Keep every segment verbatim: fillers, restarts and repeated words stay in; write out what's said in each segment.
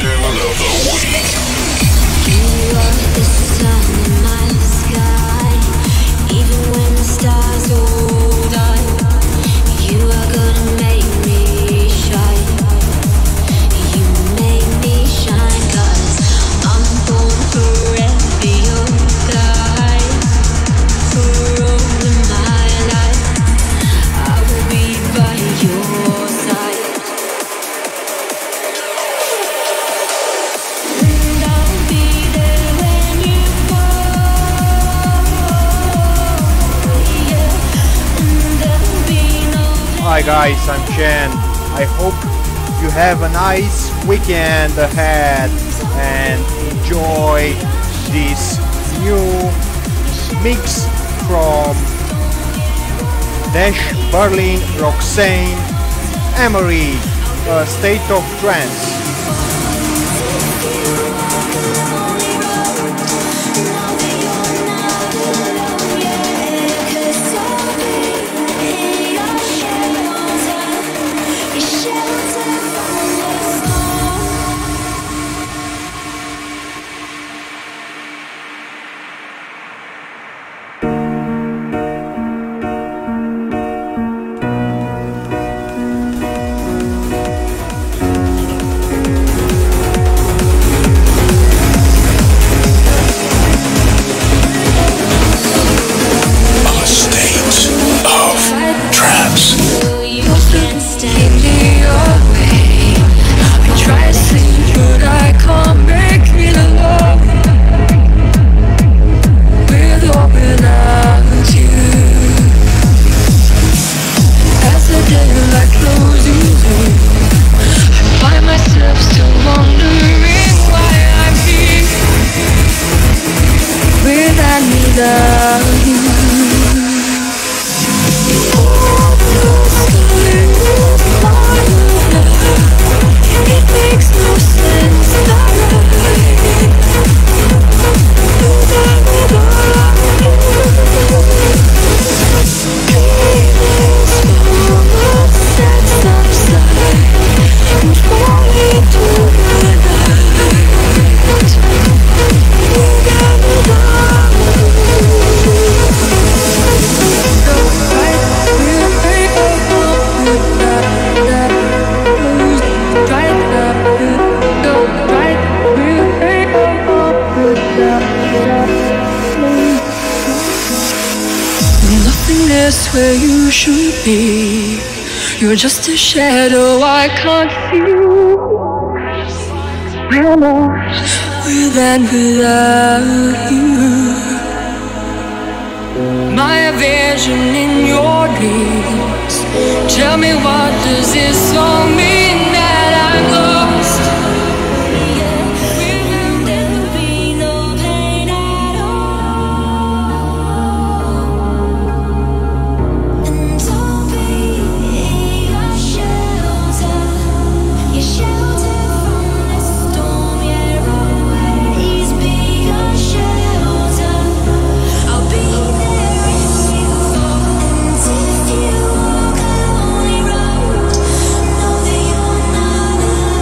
Tune of the week. You are the sun in my sky, even when the stars all die. You are gonna make me shine. You make me shine, 'cause I'm born forever your guide. For all of my life, I will be by your side. And I'll be there when you fall. Yeah, and there'll be no Hi guys, I'm Chen. I hope you have a nice weekend ahead and enjoy this new mix from Dash, Berlin, Roxane, Emery, A State of Trance. A state of trance. You can't stay near away. I try to sleep, but I can't make it alone. With or without you. As the daylight closes in, I find myself still wondering why I'm here. Without me, without you. It makes no sense, nothingness where you should be. You're just a shadow I can't see. We're lost with and without you. My vision in your dreams. Tell me, what does this all mean that I'm lost? There'll be no pain at all. And I'll be your shelter, your shelter from the storm. Yeah, always be your shelter. I'll be there if you fall, and if you walk a lonely road, know that you're not alone.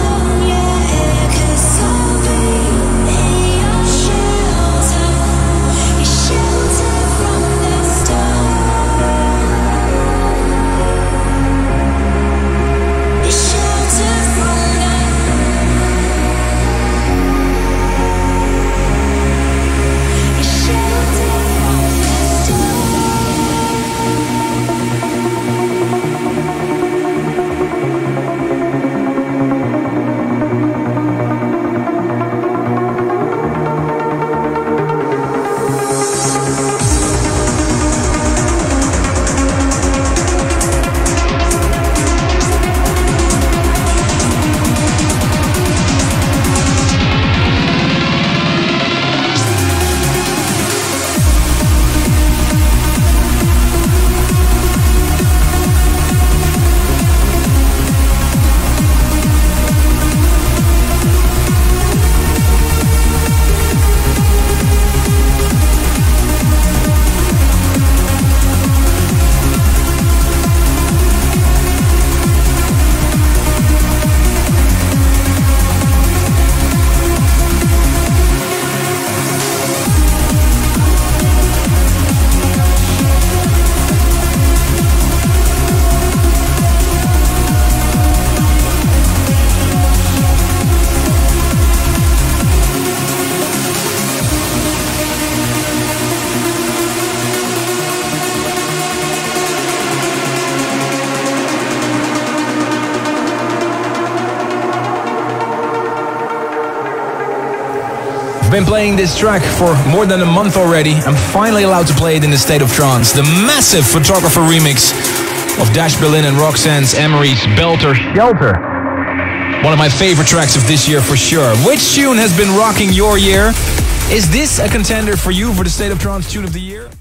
I've been playing this track for more than a month already. I'm finally allowed to play it in the State of Trance. The massive Photographer remix of Dash Berlin and Roxanne's Emery's Belter Shelter. One of my favorite tracks of this year for sure. Which tune has been rocking your year? Is this a contender for you for the State of Trance Tune of the Year?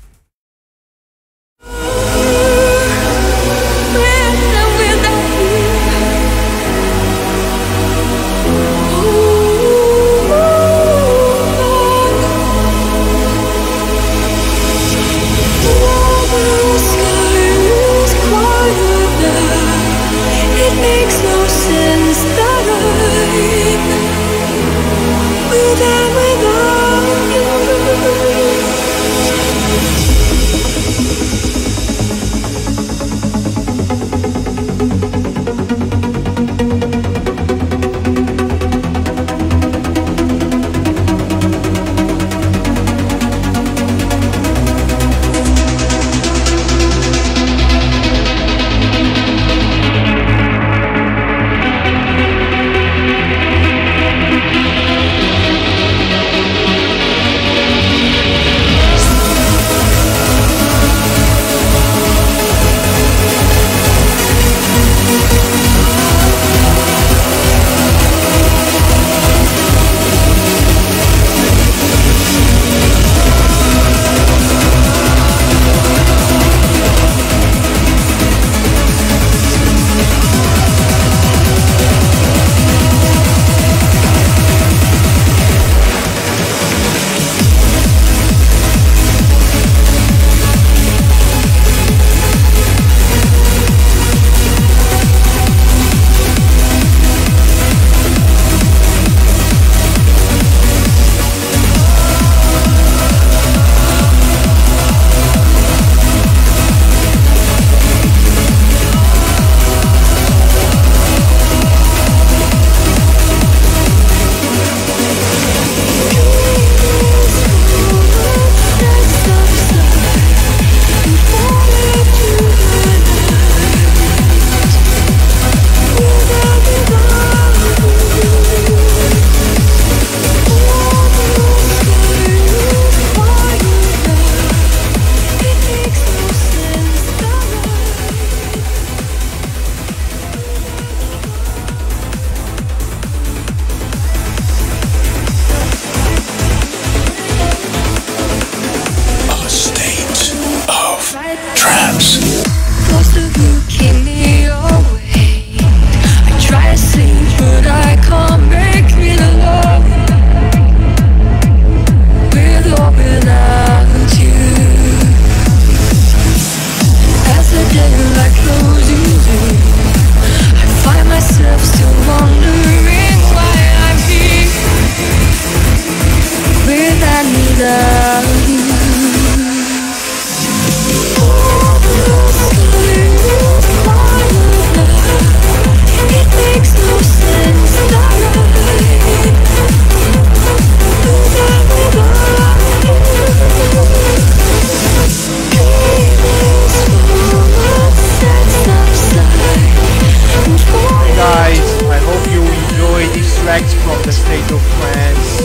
From the State of Trance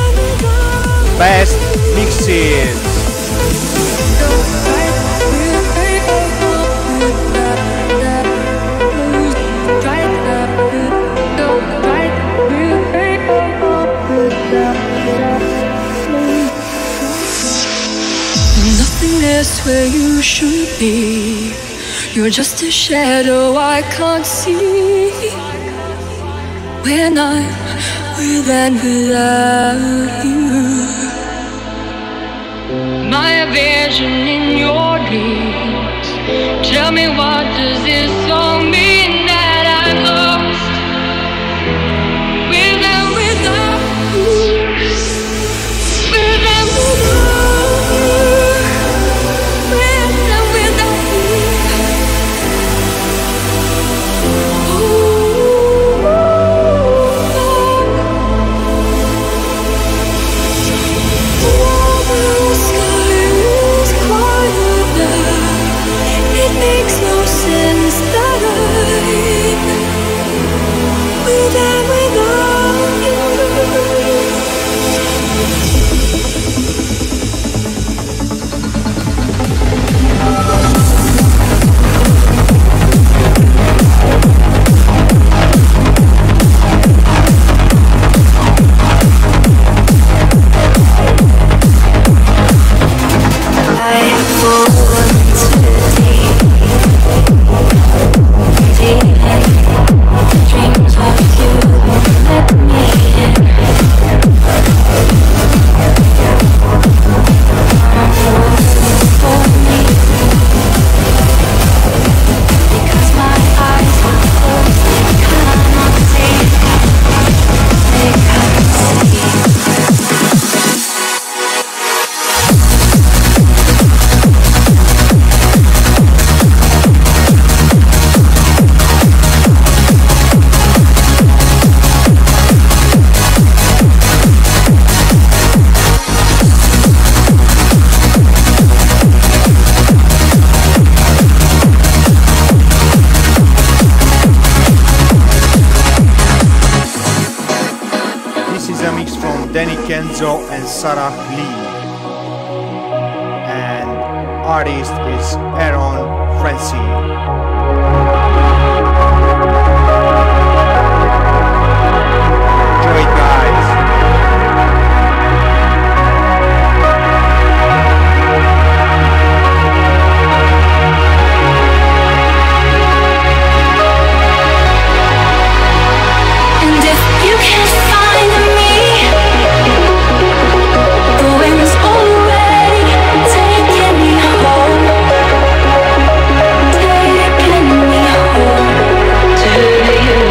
best mixes. Nothingness where you should be. You're just a shadow I can't see. When I'm with and without you, my vision in your dreams. Tell me, what does this all mean that I'm lost with and without you, with and without you, with and without It makes no sense that Lizzo and Sarah Lee. And artist is Aaron Francie. Enjoy it, guys. And if you can't find me, the wind's already taking me home, taking me home to you.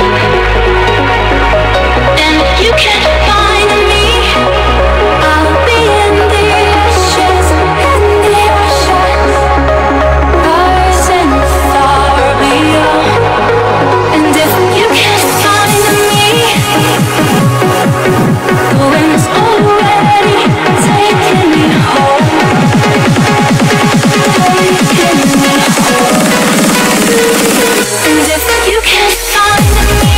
And if you can't find me, I'll be in the ashes, in the ashes, rising far beyond. And if you can't find me, the wind's already taking me home, taking me home. And if you can't find me,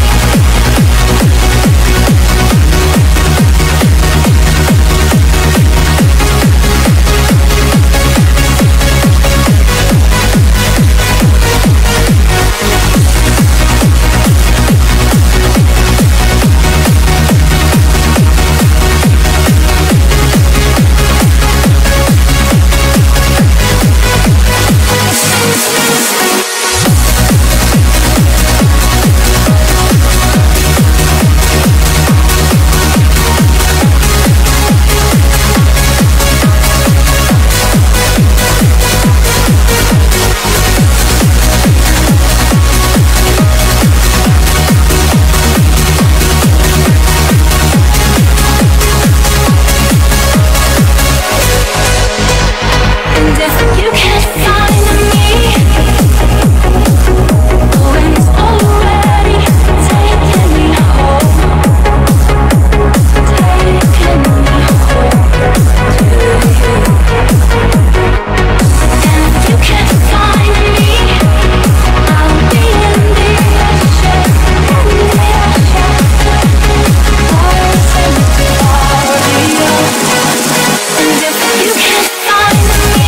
and if you can't find me, the wind's already taking me home, taking me home to you. And if you can't find me, I'll be in the ashes, in the ashes, rising far beyond. And if you can't find me,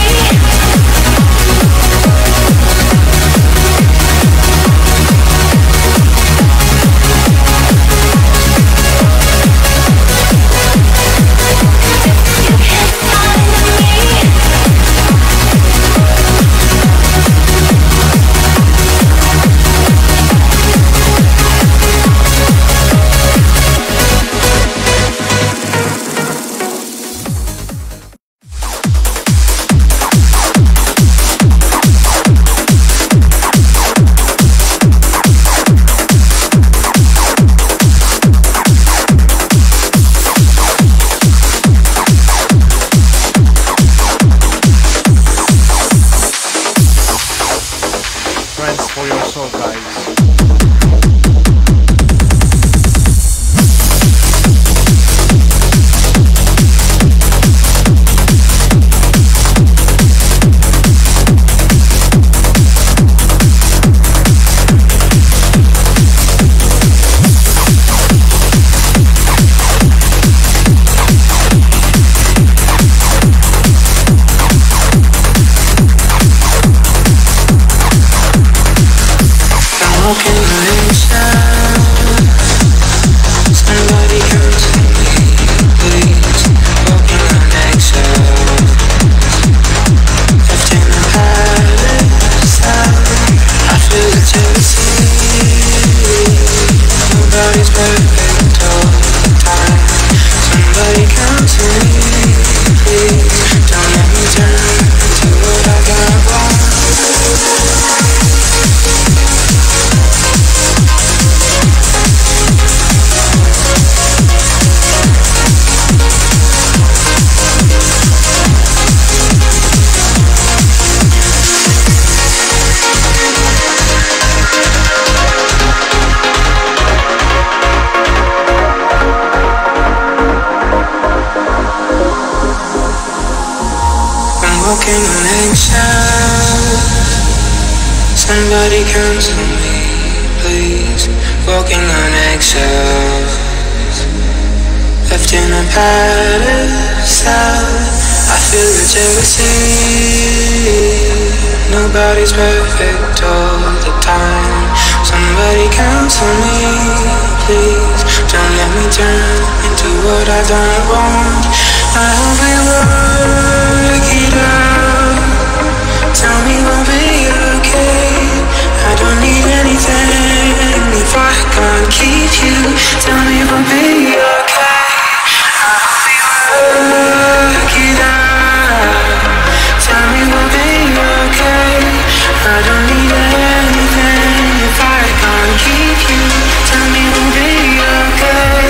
Friends for your soul, guys. Walking on inside, somebody come to me, please. Walking on eggshells, left in a parasite. I feel the jealousy. Nobody's perfect all the time. Somebody come to me, please. Don't let me turn into what I got wrong. Walking on eggshells, somebody come to me, please. Walking on eggshells, left in a pedestal. I feel the jealousy. Nobody's perfect all the time. Somebody counsel me, please. Don't let me turn into what I don't want. I hope we work it out. Tell me we'll be okay. I don't need anything if I can't keep you. Tell me we'll be okay. I hope we work it out. Tell me we'll be okay. I don't need anything if I can't keep you. Tell me we'll be okay.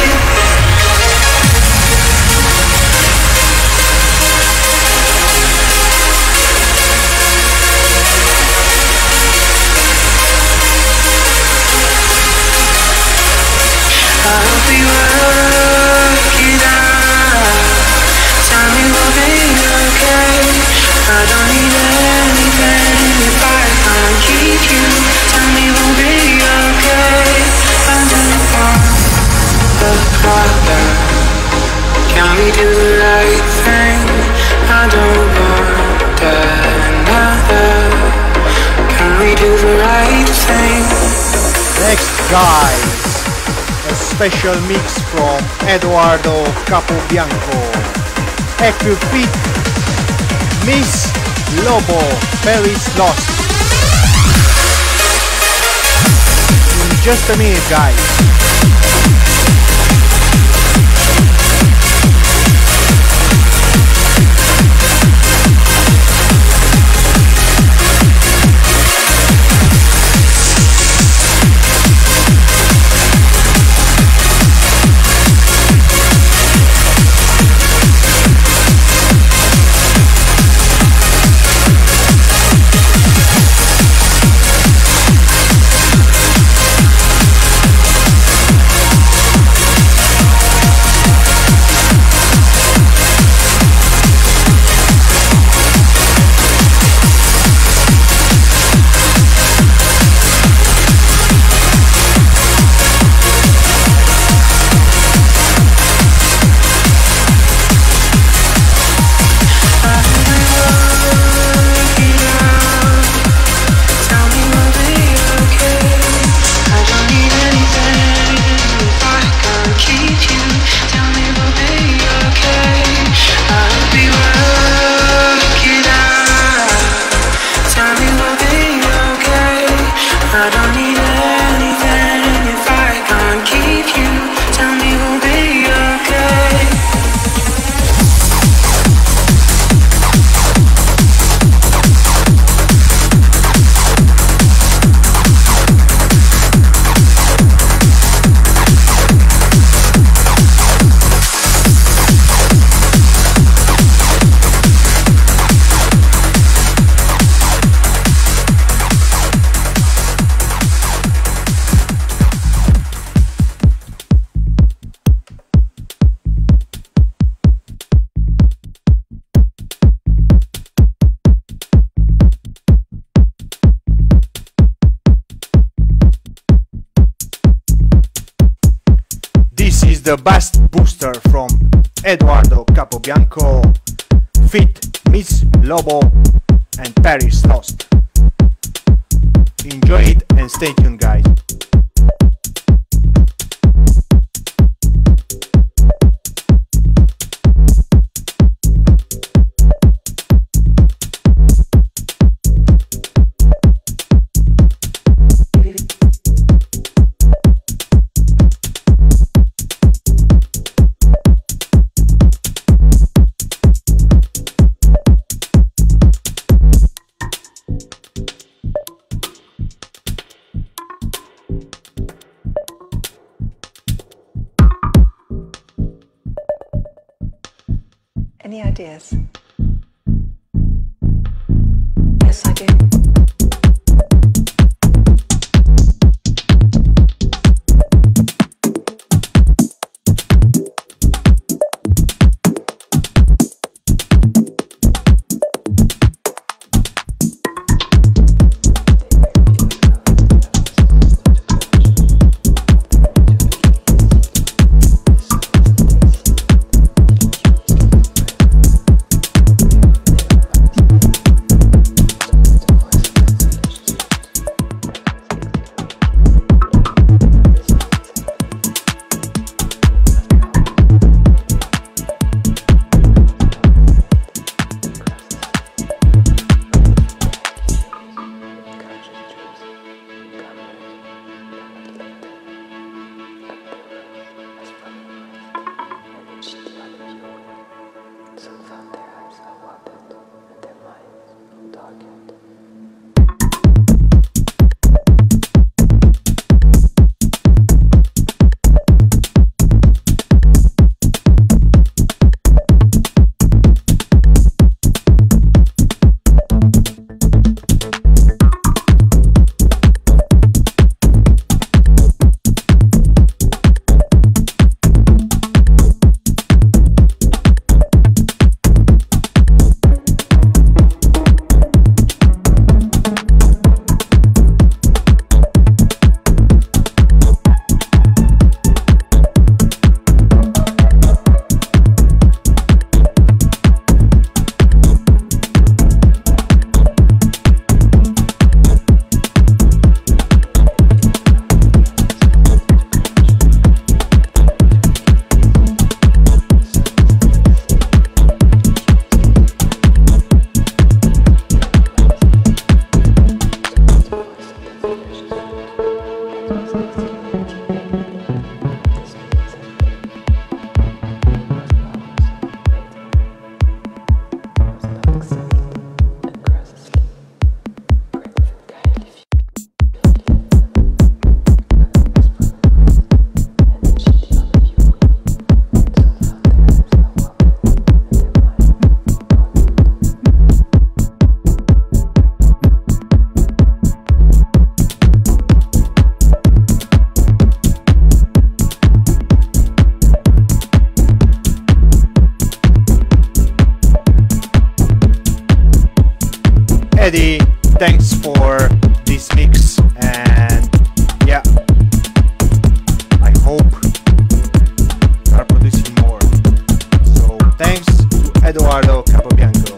I hope we work it out. Tell me we'll be okay. I don't need anything if I can't keep you. Tell me we'll be okay. I don't want the problem. Can we do the right thing? I don't want another. Can we do the right thing? Next, guys, a special mix from Eduardo Capobianco. Equipit, Miss Lobo, Paris Lost. In just a minute, guys. The Bass Booster from Eduardo Capobianco, feat Miss Lobo and Paris Lost. Enjoy it and stay tuned, guys. Any ideas? Yes, I do. for this mix, and yeah, I hope we are producing more. So thanks to Eduardo Capobianco.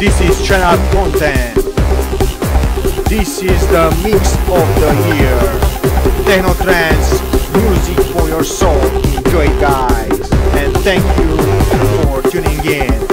This is Channel Content. This is the mix of the year. Techno trance, music for your soul. Enjoy, guys, and thank you for tuning in.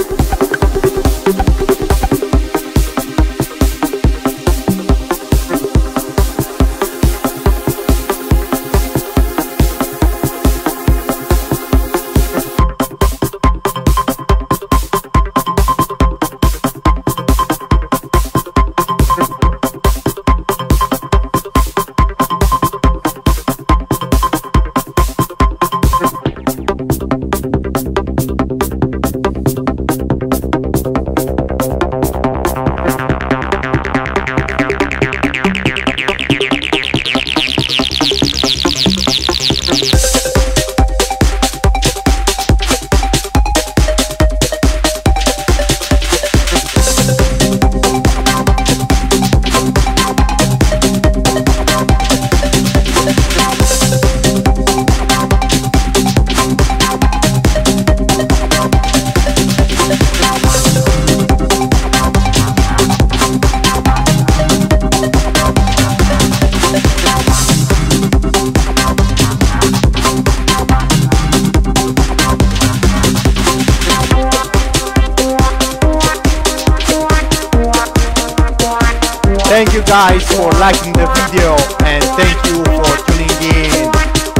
Thank you guys for liking the video and thank you for tuning in.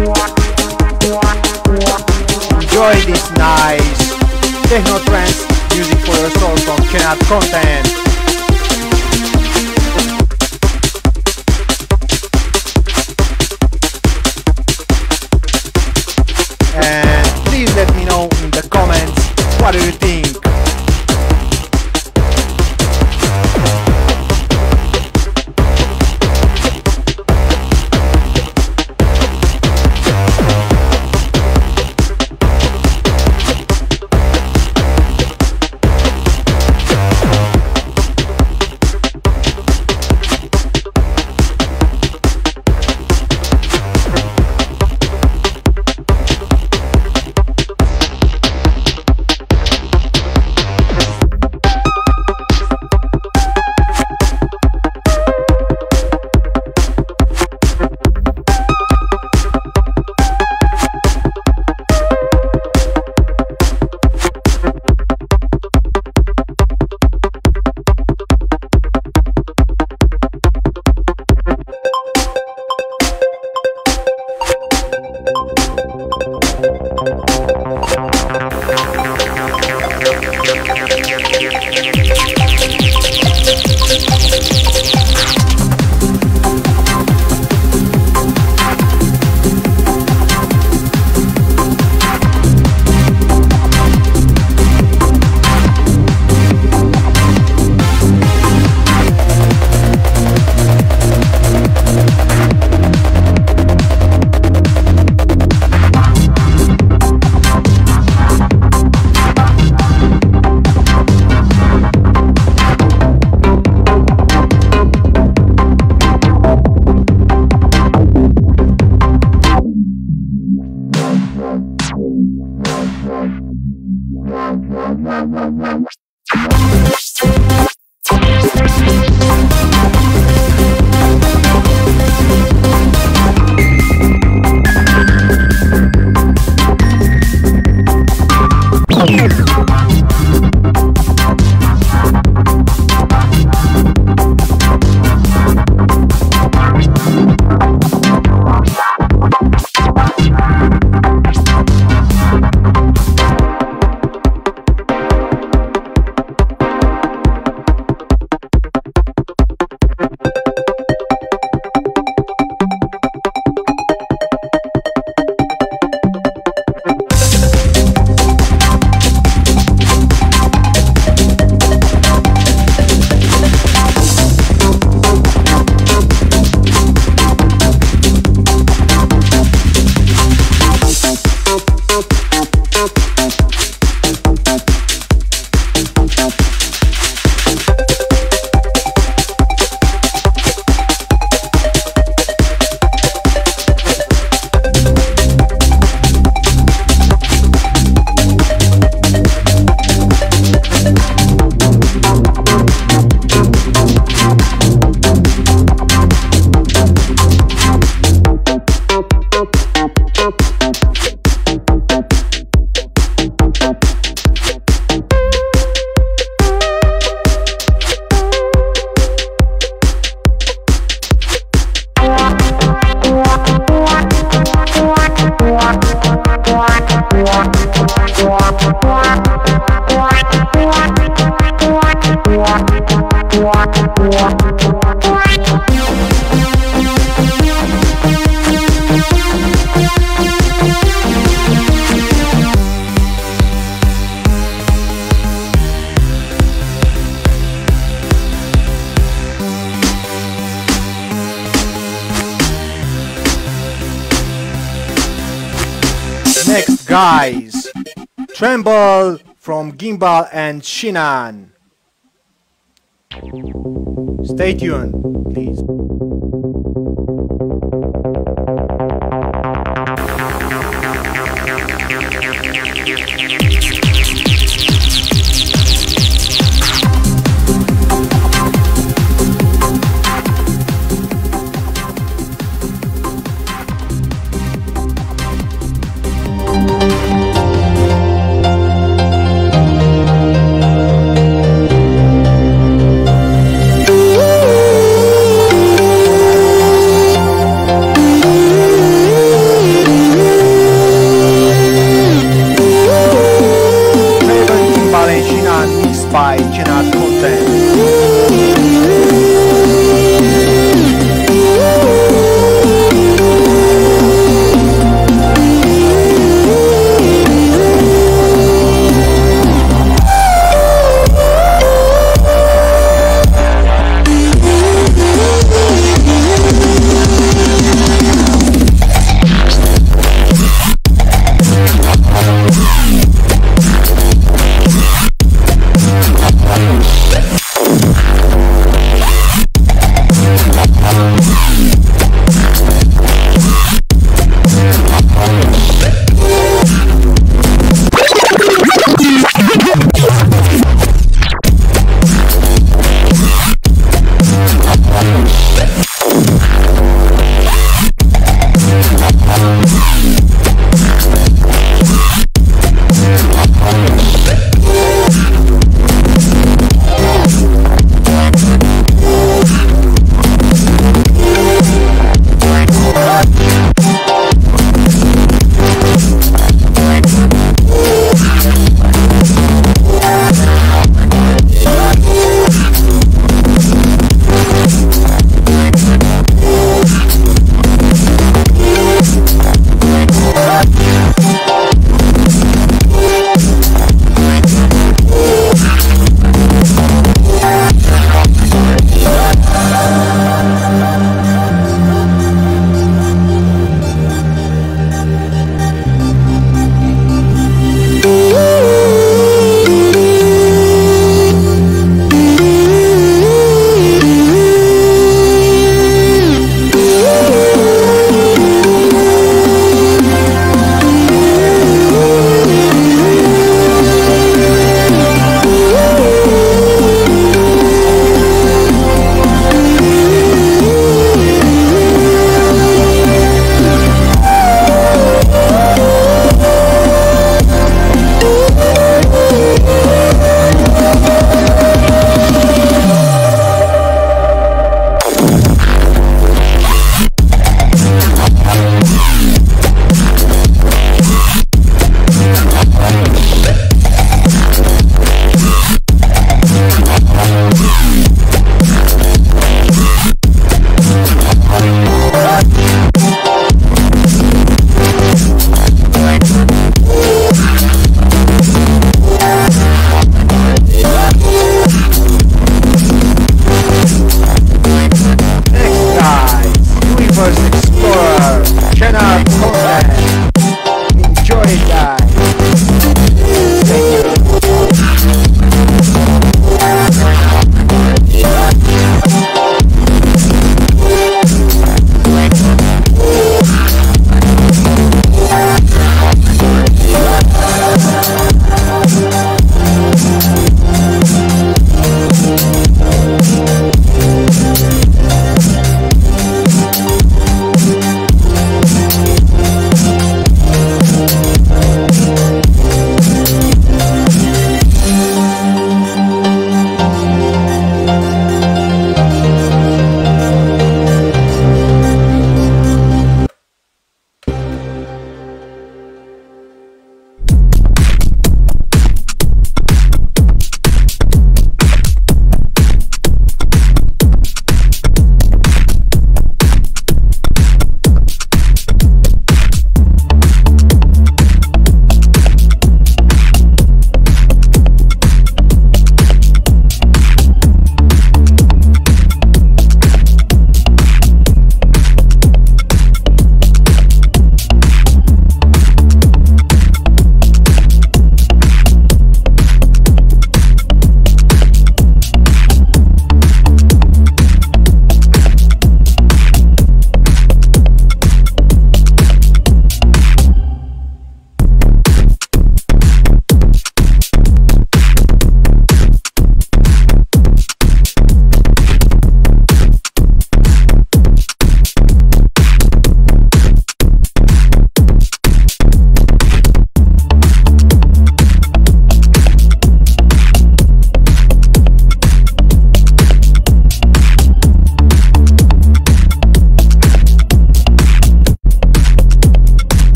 Enjoy this nice techno trance music for your soul from Channel Content. And please let me know in the comments what do you think. Next, guys, Tremble from Gimbal and Shinan. Stay tuned, please. By Cannot Content.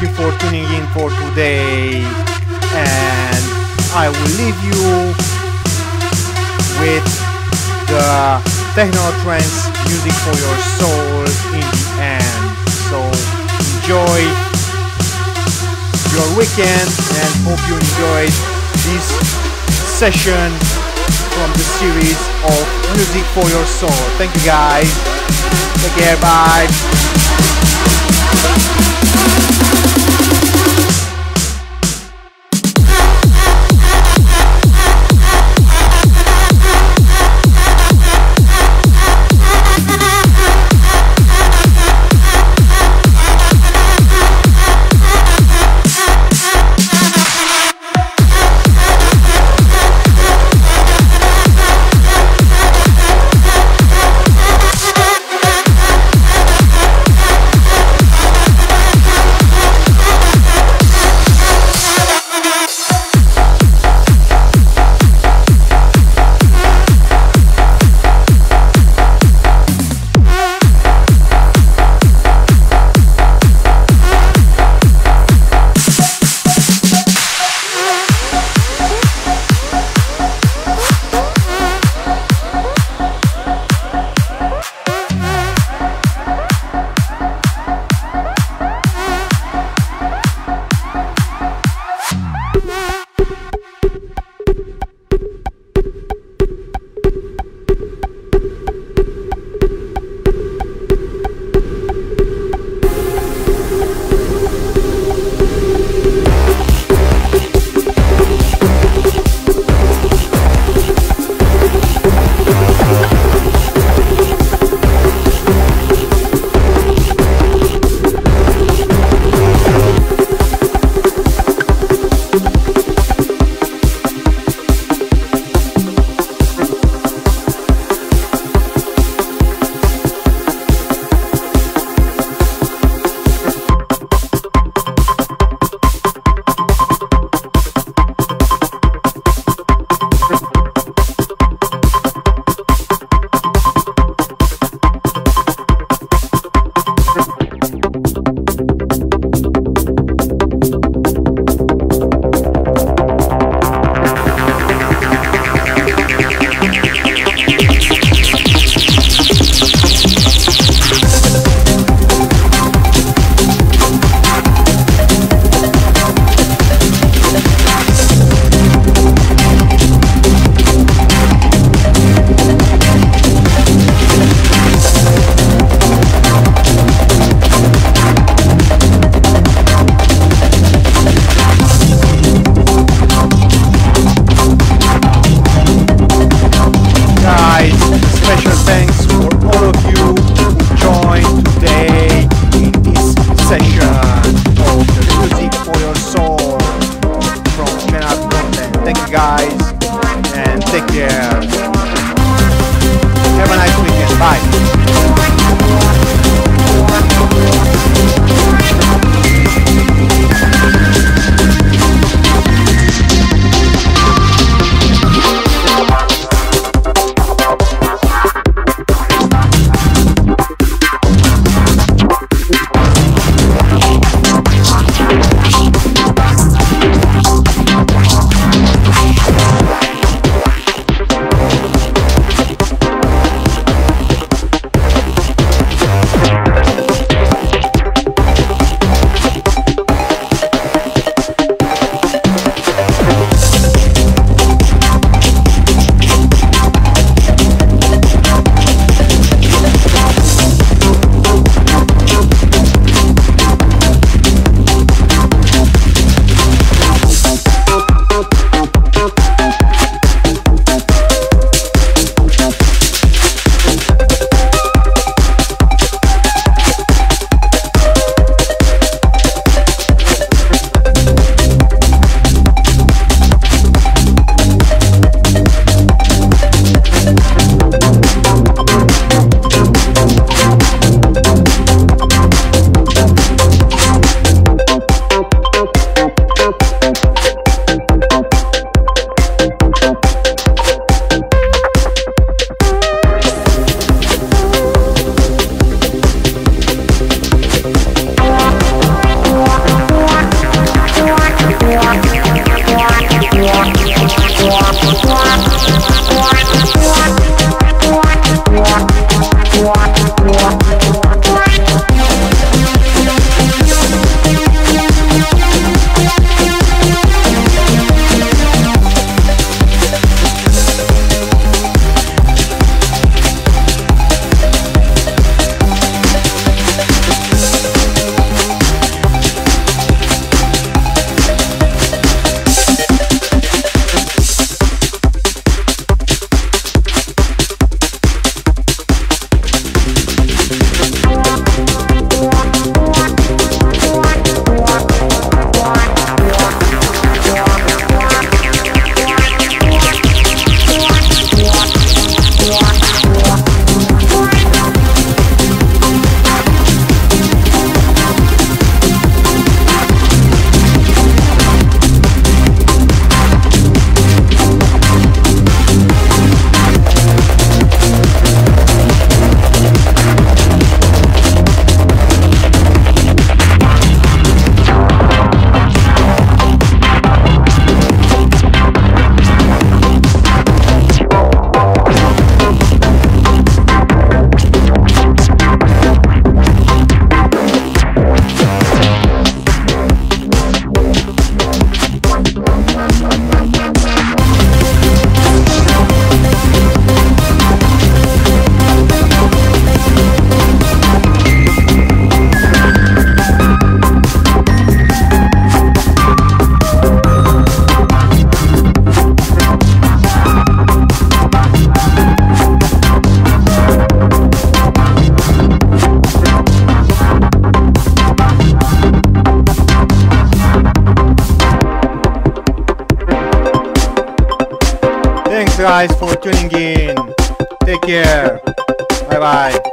you for tuning in for today, and I will leave you with the techno trance music for your soul in the end. So enjoy your weekend and hope you enjoyed this session from the series of music for your soul. Thank you guys. Take care. Bye. guys for tuning in. Take care. Bye bye.